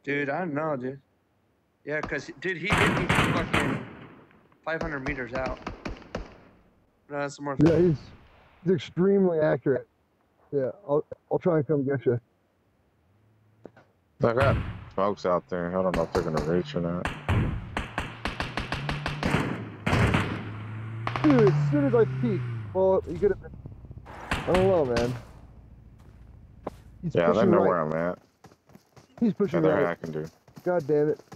Dude, I don't know, dude. Yeah, cause dude, he hit me from fucking 500 meters out. No, that's more. Yeah, he's extremely accurate. Yeah, I'll try and come get you. I got folks out there. I don't know if they're gonna reach or not. Dude, as soon as I peek, well, you could have been. I don't know, man. He's Yeah, they pushing know right. where I'm at. He's Yeah, pushing they're right. hacking, dude. God damn it.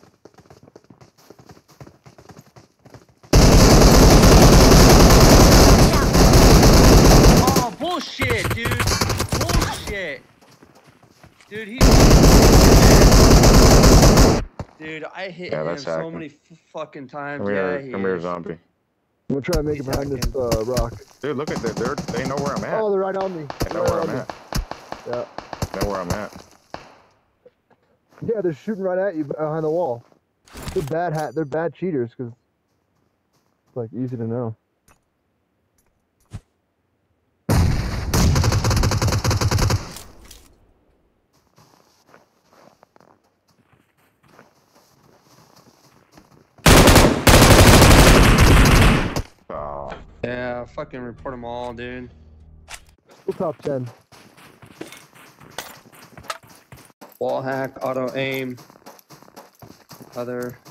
Oh, bullshit, dude. Bullshit. Dude, Dude, I hit Yeah, him that's so hacking. many fucking times. Come Yeah, here, he come here, is. zombie. I'm gonna try and make it He's behind this hacking. rock. Dude, look at that. They know where I'm at. Oh, they're right on me. They know where I'm at. Yeah. They know where I'm at. Yeah, they're shooting right at you behind the wall. They're bad cheaters because it's like easy to know. Oh, Yeah, fucking report them all, dude. Still top 10. Wall hack, auto aim, other.